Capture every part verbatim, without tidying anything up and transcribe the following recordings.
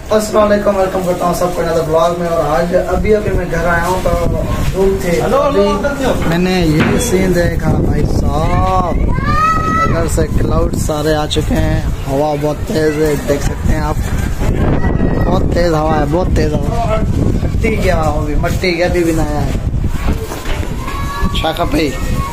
अस्सलाम वालेकुम, वेलकम करता हूँ सबको नए ब्लॉग में। और आज अभी अभी मैं घर आया हूँ तो धूप थे। मैंने ये सीन देखा भाई साहब, इधर से क्लाउड सारे आ चुके हैं, हवा बहुत तेज है, देख सकते हैं आप, बहुत तेज हवा है, बहुत तेज हवा। मट्टी क्या होगी, मट्टी क्या भी बनाया है शाखा भाई।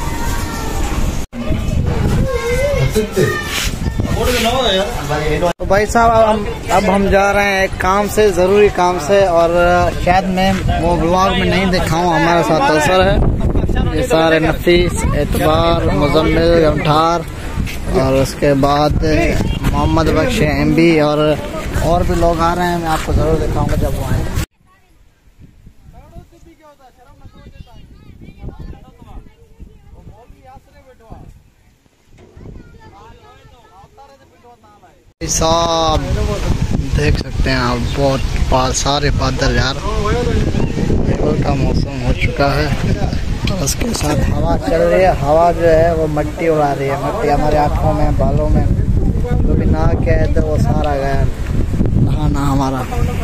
तो भाई साहब अब हम अब हम जा रहे हैं एक काम से, ज़रूरी काम से, और शायद मैं वो ब्लॉग में नहीं दिखाऊँ। हमारे साथ असर है, ये सारे नफीस, एतबार, मुजम्मिल, गमठार और उसके बाद मोहम्मद बख्श एम बी और और भी लोग आ रहे हैं। मैं आपको ज़रूर दिखाऊंगा जब वो आए। साहब देख सकते हैं आप, बहुत सारे बादल यार, का मौसम हो चुका है। उसके साथ हवा चल रही है, हवा जो है वो मट्टी उड़ा रही है, मट्टी हमारे आँखों में, बालों में, जो भी नहा के है तो वो सारा गया नहाना हमारा।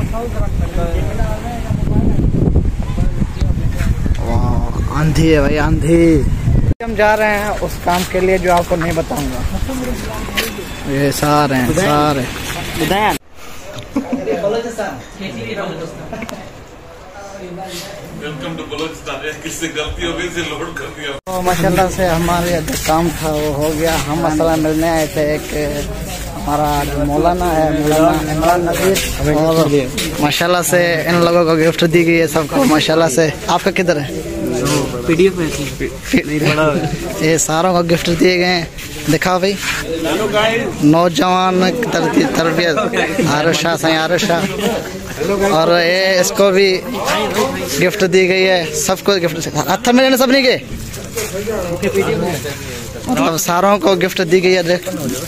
वाह आंधी है भाई, आंधी। हम जा रहे हैं उस काम के लिए जो आपको नहीं बताऊंगा। ये सारे हैं सारे वेलकम टू बलोचिस्तान। किससे गलती हो गई से लोड कर दिया। तो माशाल्लाह से हमारे जो काम था वो हो गया। हम मसला मिलने आए थे, एक हमारा जो मौलाना है, मौलाना इमरान नज़ीर, और माशाल्लाह से इन लोगों को गिफ्ट दी गई है सबको माशाल्लाह से। आपका किधर है? पीडीएफ में ये सारों को गिफ्ट दिए गए हैं। दिखाओ भाई, नौजवान तरबियत आरुषा साईं आरुषा, और ये इसको भी गिफ्ट दी गई है, सबको गिफ्ट हथ में लेने सब नहीं के, मतलब सारों को गिफ्ट दी गई है। देख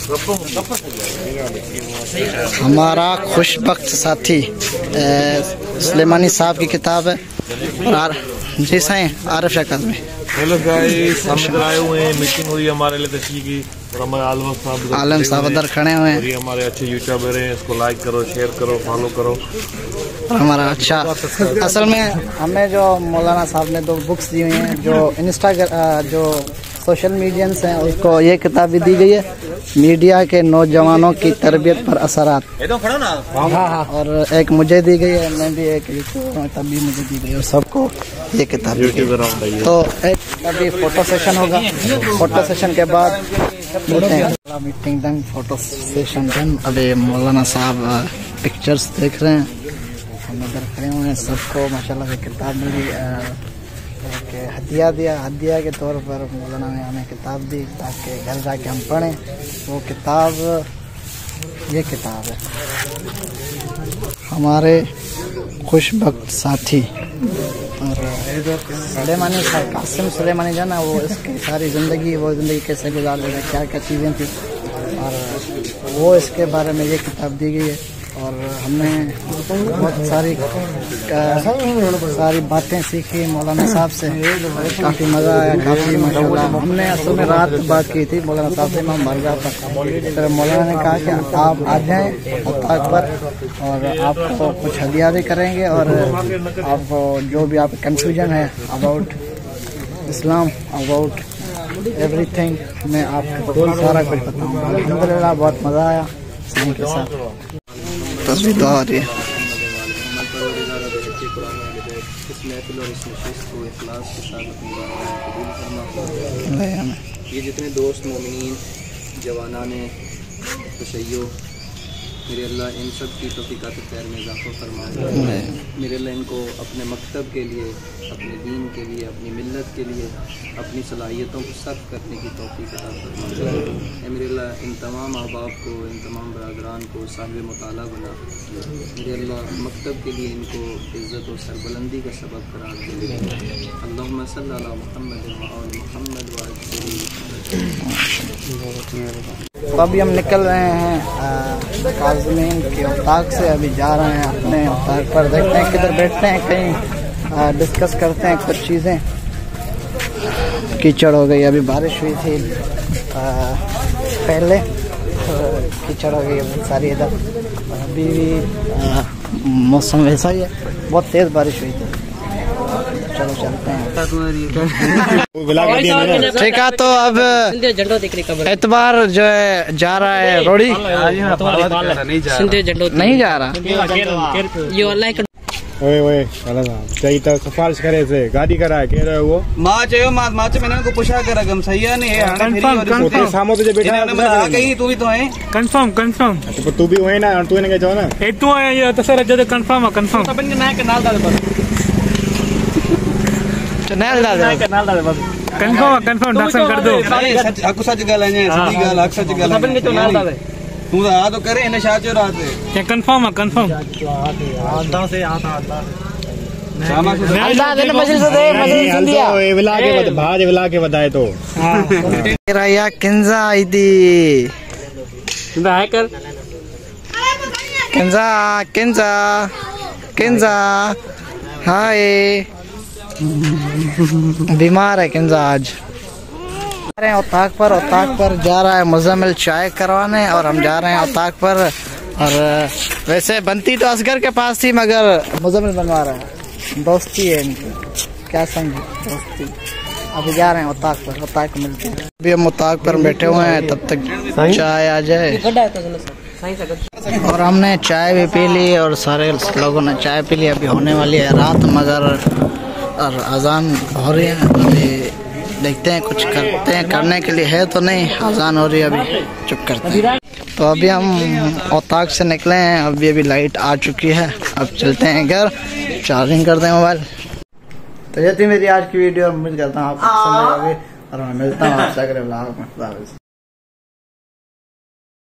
हमारा खुशबख्त साथी सुलेमानी साहब की किताब है। और जी साईं आरिफ शकात में हेलो गाइस, हम इधर आए हुए हैं, मीटिंग हुई हमारे लिए तशरीह की, और हमारे आलम साहब आलम साहब उधर खड़े हुए हैं। ये हमारे अच्छे यूट्यूबर हैं, इसको लाइक करो, शेयर करो, फॉलो करो। और हमारा अच्छा, असल में हमें जो मौलाना साहब ने दो बुक्स दी हुई हैं, जो इंस्टाग्राम जो सोशल मीडियंस हैं, उसको ये किताब भी दी गई है, मीडिया के नौजवानों की तरबियत पर असरात। हाँ हाँ, और एक मुझे दी गई है, मैं भी एक किताब भी मुझे दी गई, और सबको ये किताब दी गई। तो एक अभी फोटो सेशन होगा, फोटो सेशन के बाद मिलते हैं। Meeting done, photo session done. अभी मौलाना साहब पिक्चर्स देख रहे हैं, हम इधर खड़े हुए हैं। सबको माशाल्लाह से किताब मिली, एक हदिया दिया, हदिया के तौर पर मौलाना ने हमें किताब दी ताकि घर जाके हम पढ़ें। वो किताब, ये किताब है हमारे खुशबख्त साथी और सुलेमानी साहब, कासिम सुलेमानी जो ना, वो इसकी सारी ज़िंदगी, वो ज़िंदगी कैसे गुजार रहे, क्या क्या चीज़ें थी, और वो इसके बारे में ये किताब दी गई है। और हमने बहुत सारी सारी बातें सीखी मौलाना साहब से, काफ़ी मज़ा आया, काफ़ी माशाल्लाह। हमने असल में रात बात की थी मौलाना साहब से, मैं मर जाता, तो मौलाना ने कहा कि आप आ जाएँ अताक पर, और आपको कुछ हदिया भी करेंगे, और आपको जो भी आप कंफ्यूजन है अबाउट इस्लाम, अबाउट एवरीथिंग, मैं आपको सारा कुछ बताऊँगा। अल्हम्दुलिल्लाह बहुत मज़ा आया साईं के साथ। तस्वीर तो आ रही है। ये जितने दोस्त मोमिनीन जवाना ने तशय्यो, मेरे अल्लाह इन सब की तौफीकात खैर में इजाफ़ा फरमाए। मेरे अल्लाह इनको अपने मकतब के लिए, अपने दीन के लिए, अपनी मिल्लत के लिए अपनी सलाहियतों को सर्फ करने की तौफीक अता फरमाए। मेरे अल्लाह इन तमाम अहबाब को, इन तमाम बरादरान को साहिब मुताला बना। मेरे अल्लाह मकतब के लिए इनको इज़्ज़त और सरबुलंदी का सबब करार दे। अल्लाहुम्मा सल्ली अला मुहम्मद व आल मुहम्मद व तो अभी हम निकल रहे हैं काज़मीन के उताक से, अभी जा रहे हैं अपने उताक पर। देखते हैं किधर बैठते हैं, कहीं डिस्कस करते हैं कुछ चीज़ें। कीचड़ हो गई, अभी बारिश हुई थी आ, पहले तो कीचड़ हो गई बहुत सारी इधर। अभी भी मौसम वैसा ही है, बहुत तेज बारिश हुई थी। चलो चलते हैं। ठीक है, तो अब एतबार जो है जा रहा है रोड़ी, नहीं जा रहा। ओए ओए चाहिए तो सिफारिश करे से गाड़ी कराए कह रहे हो वो मां चयो मां मां च मैंने को पुछा कर गम सही है नहीं है कंफर्म सामो तुझे बैठा है कहीं तू भी तो है कंफर्म कंफर्म तो तू भी होए ना तू ने क्या ना ए तू है ये तो सर जद कंफर्म है कंफर्म अपन के ना कनाल दाल बस चैनल डाल दे कनाल दाल बस कंफर्म कंफर्म दर्शन कर दो सच हक सच गल है सच्ची गल हक सच गल अपन के तो नाल दाल तू आ तो करे इन शाह जो रात ये कंफर्म है कंफर्म आधा से आधा आधा अल्लाह देने मजलिस दे मजलिस इंडिया ए विला के बता भाज विला के बताए तो तेरा या किंजा आईदी किंजा है कर किंजा किंजा किंजा हाय बीमार है किंजा आज। जा रहे हैं औताक पर, औताक पर जा रहा है मुजम्मिल चाय करवाने और हम जा रहे हैं औताक पर। और वैसे बनती तो असगर के पास थी मगर मुजम्मिल बनवा रहा है, दोस्ती है इनकी, क्या समझे दोस्ती। अभी जा रहे हैं औताक पर, औताक मिलते हैं। अभी हम औताक पर बैठे हुए हैं, तब तक चाय आ जाए। और हमने चाय भी पी ली और सारे लोगों ने चाय पी ली। अभी होने वाली है रात मगर और अजान हो रही है। अभी देखते हैं कुछ करते हैं, करने के लिए है तो नहीं, अजान हो रही है अभी चुप करते हैं। तो अभी हम औताक से निकले हैं, अभी अभी लाइट आ चुकी है। अब चलते हैं घर, चार्जिंग करते हैं मोबाइल। तो ये थी मेरी आज की वीडियो, उम्मीद करता हूँ आपको पसंद आएगी और मैं मिलता हूँ आपसे अगले व्लॉग में।